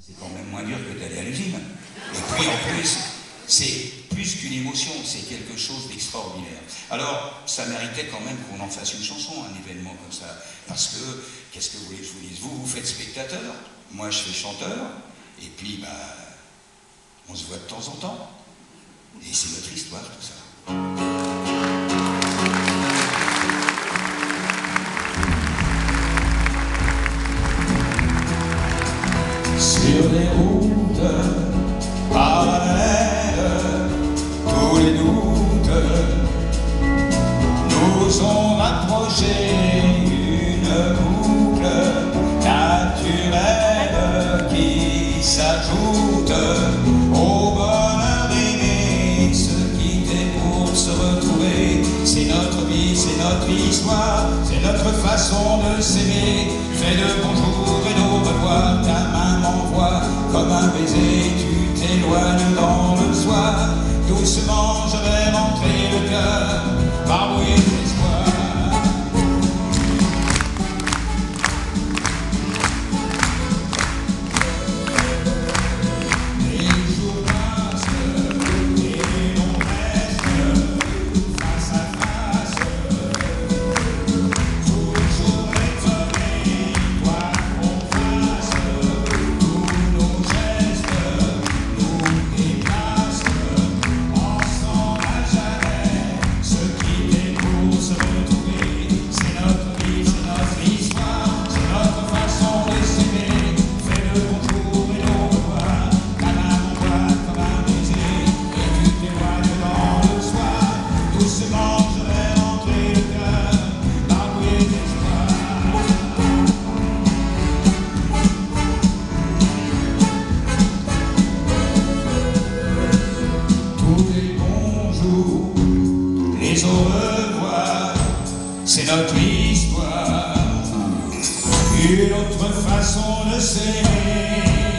C'est quand même moins dur que d'aller à l'usine. Et puis en plus, c'est plus qu'une émotion, c'est quelque chose d'extraordinaire. Alors, ça méritait quand même qu'on en fasse une chanson, un événement comme ça. Parce que, qu'est-ce que vous voulez que je vous dise? Vous faites spectateur, moi je fais chanteur, et puis, bah, on se voit de temps en temps. Et c'est notre histoire, tout ça. Sur les routes parallèles, tous les doutes nous ont rapproché une boucle naturelle qui s'ajoute au bonheur d'aimer, se quitter pour se retrouver. C'est notre vie, c'est notre histoire, c'est notre façon de s'aimer. Fais de bonjour et d'au revoir, ta main m'envoie comme un baiser, tu t'éloignes dans le soir. Doucement je vais rentrer le cœur, barbouiller d'espoir. Les au revoir, c'est notre histoire, une autre façon de s'aimer.